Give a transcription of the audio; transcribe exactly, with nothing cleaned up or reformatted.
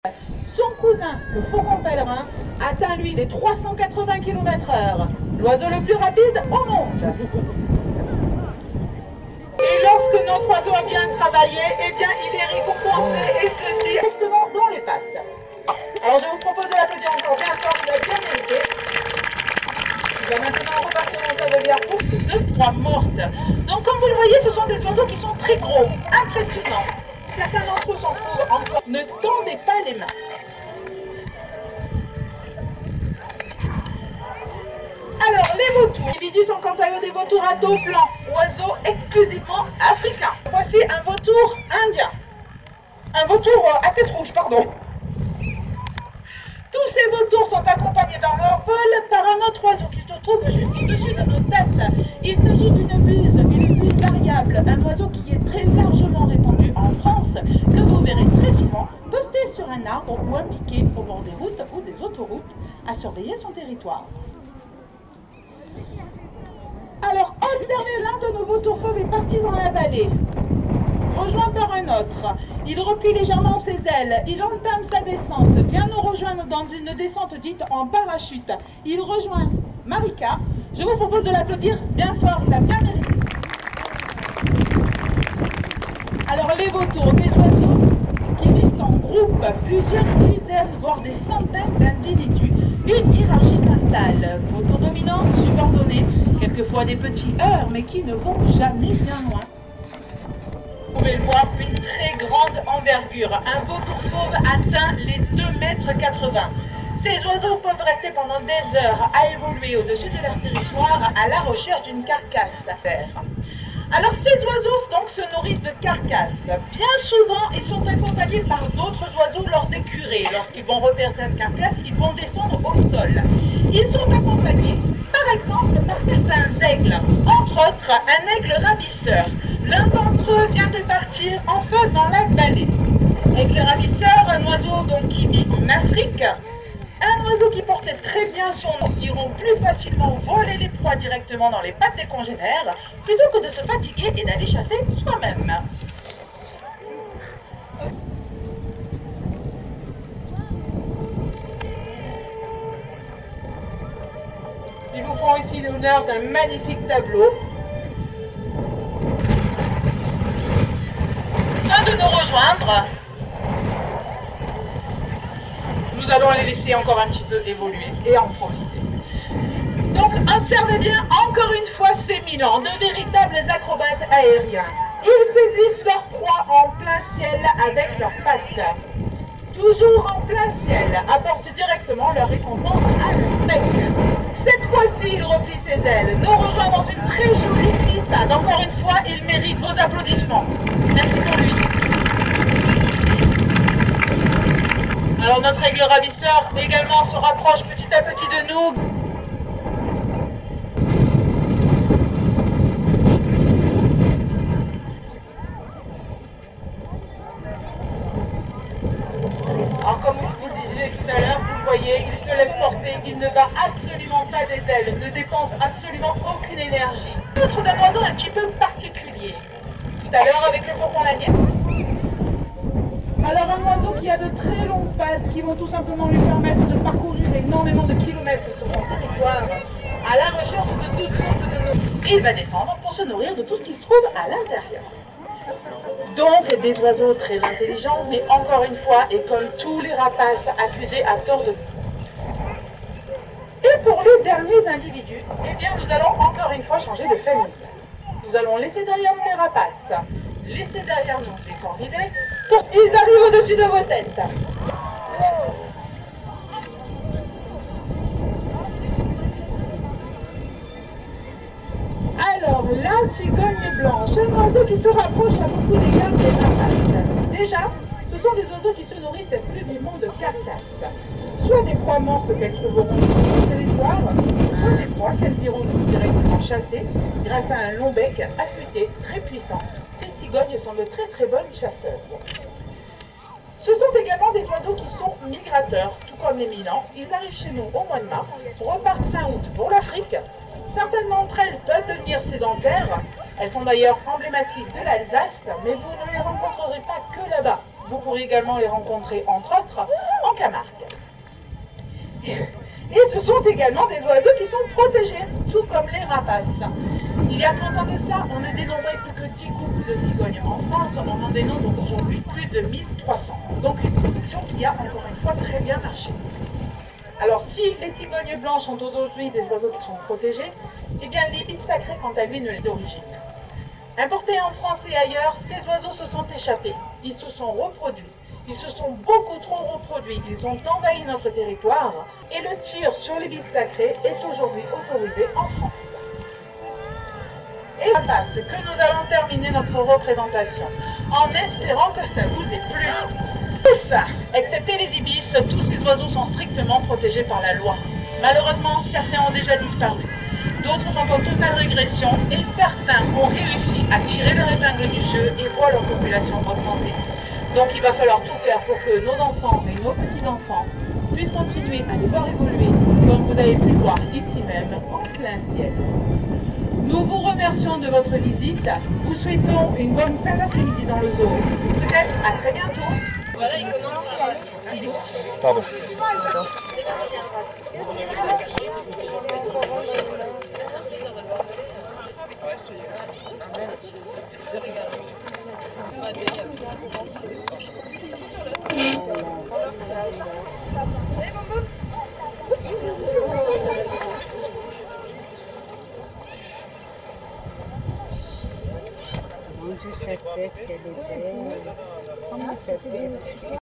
Son cousin, le faucon pèlerin, atteint lui les trois cent quatre-vingts kilomètres heure, l'oiseau le plus rapide au monde. Et lorsque notre oiseau a bien travaillé, eh bien il est récompensé, et ceci directement dans les pattes. Alors je vous propose de l'applaudir encore bien fort, il a bien mérité. Il va maintenant repartir dans sa volière pour ce proie morte. Donc comme vous le voyez, ce sont des oiseaux qui sont très gros, impressionnants. Certains d'entre eux s'en trouvent encore. Ne tendez pas les mains. Alors, les vautours. Les individus sont quant à eux des vautours à dos blanc, oiseaux exclusivement africains. Voici un vautour indien. Un vautour à tête rouge, pardon. Tous ces vautours sont accompagnés dans leur vol par un autre oiseau qui se trouve juste au-dessus de nos têtes. Il s'agit d'une buse, une buse variable, un oiseau qui est très largement répandu en France, que vous verrez très souvent posté sur un arbre ou impliqué au bord des routes ou des autoroutes à surveiller son territoire. Alors, observez, l'un de nos vautours fauves est parti dans la vallée, rejoint par un autre. Il replie légèrement ses ailes, il entame sa descente, vient nous rejoindre dans une descente dite en parachute. Il rejoint Marika. Je vous propose de l'applaudir bien fort, il a bien mérité. Alors les vautours, des oiseaux qui vivent en groupe, plusieurs dizaines, voire des centaines d'individus, une hiérarchie s'installe. Vautours dominants, subordonnés, quelquefois des petits heurts, mais qui ne vont jamais bien loin. Vous pouvez le voir, une très grande envergure. Un vautour fauve atteint les deux mètres quatre-vingts. Ces oiseaux peuvent rester pendant des heures à évoluer au-dessus de leur territoire à la recherche d'une carcasse à faire. Alors ces oiseaux donc se nourrissent de carcasses. Bien souvent, ils sont accompagnés par d'autres oiseaux lors des curées. Lorsqu'ils vont repérer cette carcasse, ils vont descendre au sol. Ils sont accompagnés, par exemple, par certains aigles. Entre autres, un aigle ravisseur. L'un d'entre eux vient de partir enfin dans la vallée. Aigle ravisseur, un oiseau donc qui vit en Afrique. Un oiseau qui portait très bien son nom, iront plus facilement voler les proies directement dans les pattes des congénères, plutôt que de se fatiguer et d'aller chasser soi-même. Ils vous font ici l'honneur d'un magnifique tableau. Un de nous rejoindre. Nous allons les laisser encore un petit peu évoluer et en profiter. Donc observez bien encore une fois ces milans, de véritables acrobates aériens. Ils saisissent leur proie en plein ciel avec leurs pattes. Toujours en plein ciel, apportent directement leur récompense à leur bec. Cette fois-ci, il replie ses ailes, nous rejoint dans une très jolie glissade. Encore une fois, il mérite vos applaudissements. Merci pour lui. Alors notre aigle ravisseur également se rapproche petit à petit de nous. Alors comme vous le disiez tout à l'heure, vous le voyez, il se laisse porter, il ne bat absolument pas des ailes, ne dépense absolument aucune énergie. Autre d'un oiseau un petit peu particulier. Tout à l'heure avec le faucon lanière. Alors un oiseau qui a de très longues pattes qui vont tout simplement lui permettre de parcourir énormément de kilomètres sur son territoire à la recherche de toutes sortes de nourriture. Il va descendre pour se nourrir de tout ce qu'il trouve à l'intérieur. Donc des oiseaux très intelligents, mais encore une fois, et comme tous les rapaces accusés à tort de... Et pour les derniers individus, eh bien nous allons encore une fois changer de famille. Nous allons laisser derrière nous les rapaces, laisser derrière nous les corvidés. Ils arrivent au-dessus de vos têtes. Alors, la cigogne blanche, un oiseau qui se rapproche à beaucoup d'égards des rapaces. Déjà, ce sont des oiseaux qui se nourrissent exclusivement de carcasses. Soit des proies mortes qu'elles trouveront sur leur territoire, soit des proies qu'elles iront directement chasser grâce à un long bec affûté, très puissant. Ces cigognes sont de très très bonnes chasseuses. Ce sont également des oiseaux qui sont migrateurs, tout comme les milans. Ils arrivent chez nous au mois de mars, repartent fin août pour l'Afrique. Certaines d'entre elles peuvent devenir sédentaires. Elles sont d'ailleurs emblématiques de l'Alsace, mais vous ne les rencontrerez pas que là-bas. Vous pourrez également les rencontrer, entre autres, en Camargue. Et ce sont également des oiseaux qui sont protégés, tout comme les rapaces. Il y a trente ans de cela, on ne dénombrait plus que dix couples de cigognes. En France, on en dénombre aujourd'hui plus de mille trois cents. Donc une protection qui a encore une fois très bien marché. Alors si les cigognes blanches sont aujourd'hui des oiseaux qui sont protégés, eh bien l'ibis sacré quant à lui ne l'est d'origine. Importés en France et ailleurs, ces oiseaux se sont échappés, ils se sont reproduits. Ils se sont beaucoup trop reproduits, ils ont envahi notre territoire et le tir sur l'ibis sacré est aujourd'hui autorisé en France. Et ça passe que nous allons terminer notre représentation en espérant que ça vous ait plu. Tous, excepté les ibis, tous ces oiseaux sont strictement protégés par la loi. Malheureusement, certains ont déjà disparu. D'autres sont en totale régression et certains ont réussi à tirer leur épingle du jeu et voient leur population augmenter. Donc il va falloir tout faire pour que nos enfants et nos petits-enfants puissent continuer à les voir évoluer, comme vous avez pu voir ici même, en plein ciel. Nous vous remercions de votre visite. Vous souhaitons une bonne fin d'après-midi dans le zoo. Peut-être à très bientôt. Voilà, il commence à... Pardon. Mon Dieu, sa tête, qu'elle est belle. Comment ça fait?